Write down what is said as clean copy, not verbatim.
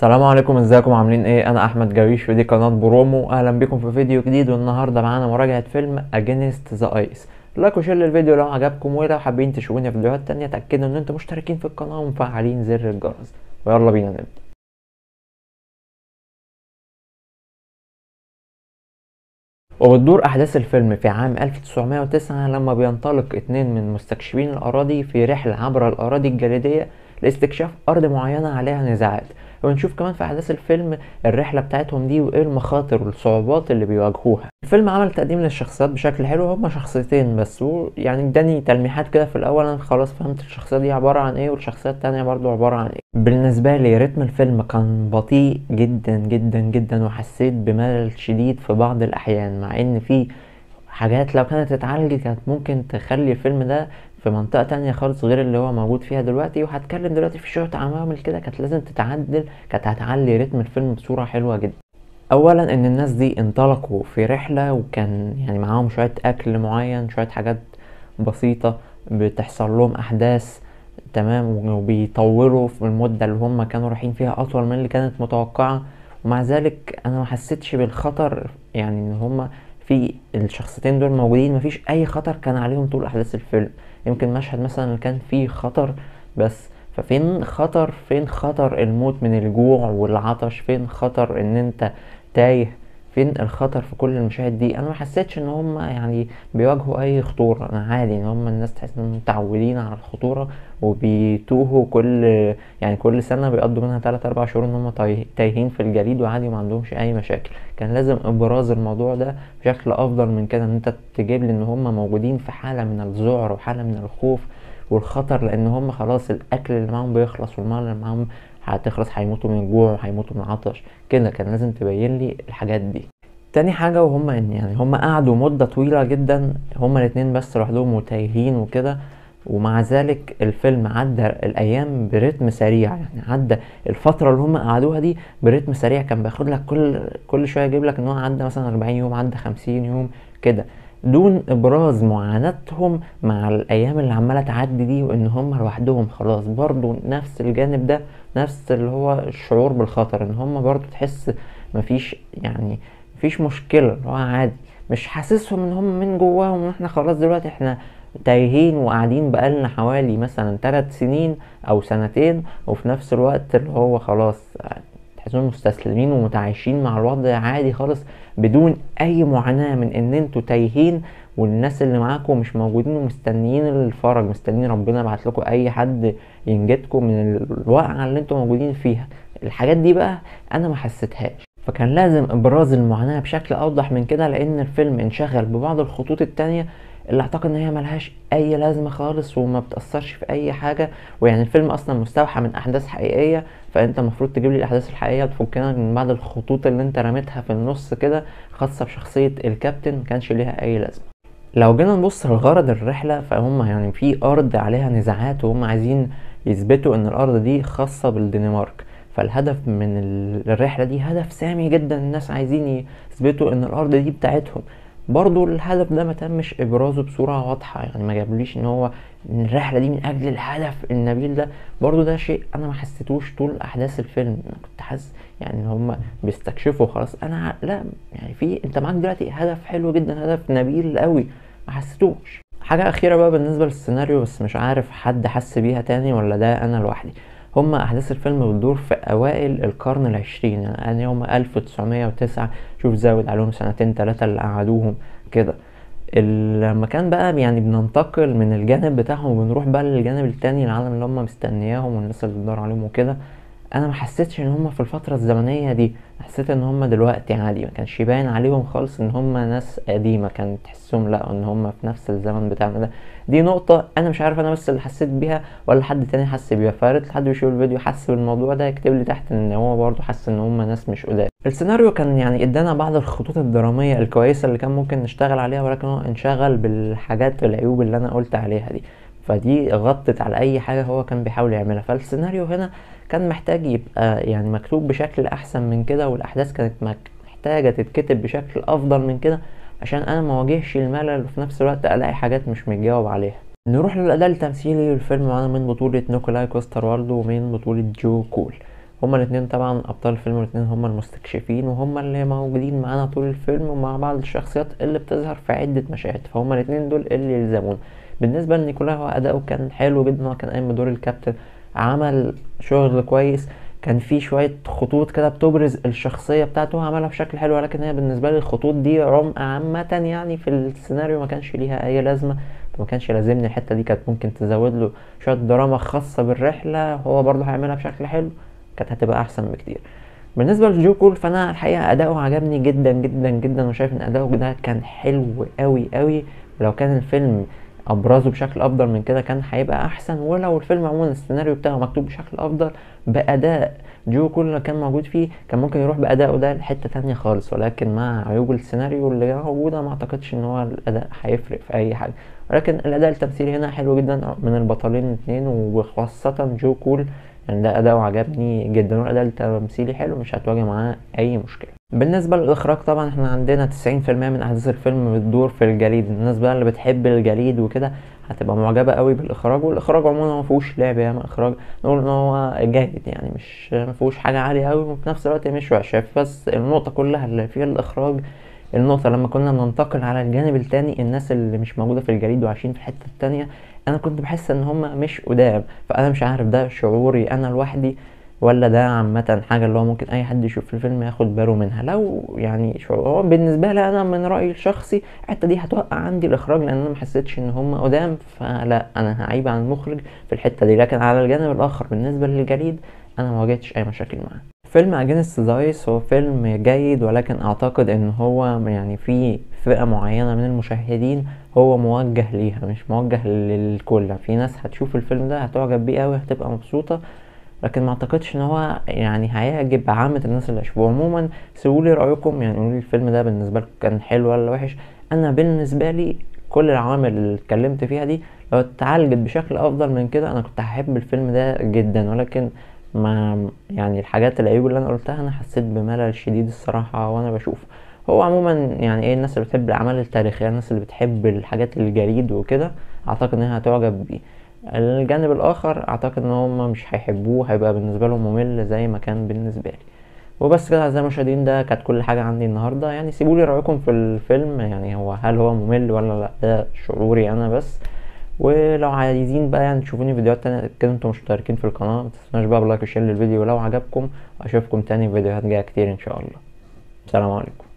السلام عليكم، ازيكم عاملين ايه؟ انا احمد جويش ودي قناة برومو. اهلا بكم في فيديو جديد، والنهاردة معانا مراجعة فيلم Against the Ice. لايك وشير للفيديو لو عجبكم، ولو حابين تشوفوني في فيديوهات تانية تأكدوا ان انتم مشتركين في القناة ومفعلين زر الجرس. ويلا بينا نبدأ. وبتدور أحداث الفيلم في عام 1909 لما بينطلق اتنين من مستكشفين الأراضي في رحلة عبر الأراضي الجليدية لاستكشاف أرض معينة عليها نزاعات. ونشوف كمان في أحداث الفيلم الرحلة بتاعتهم دي وإيه المخاطر والصعوبات اللي بيواجهوها. الفيلم عمل تقديم للشخصيات بشكل حلو، هما شخصيتين بس، يعني اداني تلميحات كده في الأول. أنا خلاص فهمت الشخصية دي عبارة عن إيه والشخصية التانية برضو عبارة عن إيه. بالنسبة لي رتم الفيلم كان بطيء جدا جدا جدا، وحسيت بملل شديد في بعض الأحيان، مع إن في حاجات لو كانت اتعالجت كانت ممكن تخلي الفيلم ده في منطقة تانية خالص غير اللي هو موجود فيها دلوقتي. وهتكلم دلوقتي في شوية عوامل كده كانت لازم تتعدل، كانت هتعلي رتم الفيلم بصورة حلوة جدا. اولا ان الناس دي انطلقوا في رحلة، وكان يعني معاهم شوية اكل معين، شوية حاجات بسيطة، بتحصل لهم احداث تمام، وبيطولوا في المدة اللي هم كانوا رايحين فيها اطول من اللي كانت متوقعة. ومع ذلك انا ما حسيتش بالخطر، يعني ان هم في الشخصيتين دول موجودين مفيش اي خطر كان عليهم طول احداث الفيلم. يمكن مشهد مثلا اللي كان فيه خطر بس، ففين خطر؟ فين خطر الموت من الجوع والعطش؟ فين خطر ان انت تايه؟ فين الخطر في كل المشاهد دي؟ انا ما حسيتش ان هم يعني بيواجهوا اي خطورة. انا عادي ان هم الناس تحس انهم متعودين على الخطورة، وبيتوهوا يعني كل سنة بيقضوا منها 3-4 شهور ان هم تايهين في الجليد، وعادي ما عندهمش اي مشاكل. كان لازم ابراز الموضوع ده بشكل افضل من كده، ان انت تجيب لي ان هم موجودين في حالة من الذعر وحالة من الخوف والخطر، لان هم خلاص الاكل اللي معاهم بيخلص والمال اللي معاهم هتخلص، هيموتوا من الجوع وهيموتوا من العطش. كده كان لازم تبين لي الحاجات دي. تاني حاجة وهم ان يعني هم قعدوا مدة طويلة جدا هم الاتنين بس لوحدهم وتايهين وكده، ومع ذلك الفيلم عدى الايام برتم سريع. يعني عدى الفترة اللي هم قعدوها دي برتم سريع، كان بياخد لك كل شوية يجيب لك ان هو عدى مثلا 40 يوم، عدى 50 يوم كده، دون ابراز معاناتهم مع الايام اللي عمالة تعدي دي، وان هم لوحدهم خلاص. برضو نفس الجانب ده، نفس اللي هو الشعور بالخطر، ان هم برضو تحس مفيش يعني مفيش مشكلة، اللي هو عادي، مش حاسسهم ان هم من جواهم ان احنا خلاص دلوقتي احنا تايهين وقاعدين بقالنا حوالي مثلا 3 سنين او سنتين، وفي نفس الوقت اللي هو خلاص تحسون مستسلمين ومتعايشين مع الوضع عادي خالص، بدون اي معاناة من ان انتوا تايهين والناس اللي معاكم مش موجودين ومستنيين الفرج، مستنيين ربنا يبعت لكم اي حد ينجدكم من الوقعة اللي انتوا موجودين فيها. الحاجات دي بقى انا ما حسيتهاش، فكان لازم ابراز المعاناة بشكل اوضح من كده، لان الفيلم انشغل ببعض الخطوط التانية اللي اعتقد ان هي ملهاش اي لازمة خالص وما بتأثرش في اي حاجة. ويعني الفيلم اصلا مستوحى من احداث حقيقية، فانت المفروض تجيب لي الاحداث الحقيقية وتفكنا من بعض الخطوط اللي انت رميتها في النص كده، خاصة بشخصية الكابتن مكانش ليها اي لازمة. لو جينا نبص لغرض الرحلة، فهم يعني في أرض عليها نزاعات وهم عايزين يثبتوا إن الأرض دي خاصة بالدنمارك. فالهدف من الرحلة دي هدف سامي جدا، الناس عايزين يثبتوا إن الأرض دي بتاعتهم. برضو الهدف ده ما تمش إبرازه بصورة واضحة، يعني ما جابليش إن هو إن الرحلة دي من أجل الهدف النبيل ده. برضو ده شيء أنا ما حسيتوش طول أحداث الفيلم. أنا كنت حاسس يعني إن هم بيستكشفوا خلاص. أنا لا، يعني أنت معاك دلوقتي هدف حلو جدا، هدف نبيل قوي، ما حسيتوش. حاجة أخيرة بقى بالنسبة للسيناريو، بس مش عارف حد حس بيها تاني ولا ده أنا لوحدي. هما أحداث الفيلم بتدور في أوائل القرن العشرين، يعني هما 1909، شوف زود عليهم 2-3 اللي قعدوهم كده. لما كان بقى يعني بننتقل من الجانب بتاعهم وبنروح بقى للجانب التاني، العالم اللي هما مستنياهم والناس اللي بتدور عليهم وكده، انا ما حسيتش ان هم في الفتره الزمنيه دي، حسيت ان هم دلوقتي عادي، ما كانش يبان عليهم خالص ان هم ناس قديمه، كان تحسهم لا ان هم في نفس الزمن بتاعنا ده. دي نقطه انا مش عارف انا بس اللي حسيت بيها ولا حد تاني حس بيها، فارت لحد بيشوف الفيديو حس بالموضوع ده يكتب لي تحت ان هو برضه حس ان هم ناس مش قدام. السيناريو كان يعني ادانا بعض الخطوط الدراميه الكويسه اللي كان ممكن نشتغل عليها، ولكن هو انشغل بالحاجات العيوب اللي انا قلت عليها دي، فدي غطت على اي حاجه هو كان بيحاول يعملها. فالسيناريو هنا كان محتاج يبقى يعني مكتوب بشكل احسن من كده، والاحداث كانت محتاجة تتكتب بشكل افضل من كده، عشان انا ما واجهش الملل وفي نفس الوقت الاقي حاجات مش متجاوب عليها. نروح للاداء التمثيلي. الفيلم معانا من بطولة نيكولاي كوستر والدو ومن بطولة جو كول. هما الاتنين طبعا ابطال الفيلم، والاتنين هما المستكشفين وهما اللي موجودين معانا طول الفيلم، ومع بعض الشخصيات اللي بتظهر في عدة مشاهد، فهما الاتنين دول اللي يلزمون. بالنسبة لنيكولا، هو أداؤه كان حلو جدا، هو كان قايم بدور الكابتن، عمل شغل كويس، كان في شوية خطوط كده بتبرز الشخصية بتاعته، هو عملها بشكل حلو، ولكن هي بالنسبة لي الخطوط دي عمق عامة يعني في السيناريو ما كانش ليها أي لازمة، فما كانش لازمني الحتة دي، كانت ممكن تزود له شوية دراما خاصة بالرحلة، هو برضه هيعملها بشكل حلو، كانت هتبقى أحسن بكتير. بالنسبة لجو كول، فأنا الحقيقة أداؤه عجبني جدا جدا جدا، وشايف إن أداؤه ده كان حلو أوي أوي، ولو كان الفيلم أبرزه بشكل أفضل من كده كان هيبقى أحسن، ولو الفيلم عموما السيناريو بتاعه مكتوب بشكل أفضل بأداء جو كول اللي كان موجود فيه، كان ممكن يروح بأدائه ده لحتة تانية خالص، ولكن مع عيوب السيناريو اللي موجودة ما أعتقدش إن هو الأداء هيفرق في أي حاجة، ولكن الأداء التمثيلي هنا حلو جدا من البطلين الاتنين، وخاصة جو كول، يعني ده أداؤه عجبني جدا، والأداء التمثيلي حلو، مش هتواجه معاه أي مشكلة. بالنسبة للإخراج، طبعا احنا عندنا 90% من أحداث الفيلم بتدور في الجليد، الناس بقى اللي بتحب الجليد وكده هتبقى معجبة قوي بالإخراج، والإخراج عموما مفيهوش لعب، يعني إخراج نقول إن هو جيد، يعني مش مفيهوش حاجة عالية قوي، وفي نفس الوقت مش وحشة، بس النقطة كلها اللي فيها الإخراج، النقطة لما كنا بننتقل على الجانب التاني، الناس اللي مش موجودة في الجليد وعايشين في الحتة التانية، أنا كنت بحس إن هما مش قدام، فأنا مش عارف ده شعوري أنا لوحدي ولا ده عامة حاجة اللي هو ممكن أي حد يشوف الفيلم ياخد باله منها. لو يعني شعور هو بالنسبة لي أنا من رأيي الشخصي، الحتة دي هتوقع عندي الإخراج، لأن أنا محسيتش إن هما قدام، فلا أنا هعيب عن المخرج في الحتة دي، لكن على الجانب الآخر بالنسبة للجليد أنا مواجهتش أي مشاكل معاه. فيلم أجينست ذا ايس هو فيلم جيد، ولكن أعتقد إن هو يعني في فئة معينة من المشاهدين هو موجه ليها، مش موجه للكل، في ناس هتشوف الفيلم ده هتعجب بيه أوي، هتبقى مبسوطة، لكن ما اعتقدش ان هو يعني هيعجب عامة الناس اللي هيشوفوه. عموما سيبولي رأيكم، يعني قولولي الفيلم ده بالنسبة لكم كان حلو ولا وحش. انا بالنسبة لي كل العوامل اللي اتكلمت فيها دي لو اتعالجت بشكل افضل من كده انا كنت هحب الفيلم ده جدا، ولكن ما يعني الحاجات العيوب اللي انا قلتها انا حسيت بملل شديد الصراحة وانا بشوفه. هو عموما يعني ايه، الناس اللي بتحب الاعمال التاريخية، الناس اللي بتحب الحاجات الجريد وكده، اعتقد انها هتعجب بيه. الجانب الاخر اعتقد ان هم مش هيحبوه، هيبقى بالنسبه لهم ممل زي ما كان بالنسبه لي. وبس كده اعزائي المشاهدين، ده كانت كل حاجه عندي النهارده، يعني سيبولي رايكم في الفيلم، يعني هل هو ممل ولا لا، ده شعوري انا بس. ولو عايزين بقى يعني تشوفوني فيديوهات تانية كده، انتم مشتركين في القناه، متنسوناش بقى بلايك وشير للفيديو لو عجبكم، واشوفكم تاني في فيديوهات جايه كتير ان شاء الله. السلام عليكم.